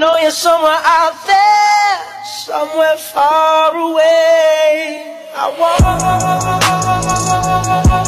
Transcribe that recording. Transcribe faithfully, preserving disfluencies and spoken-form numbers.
know you're somewhere out there, somewhere far away. I want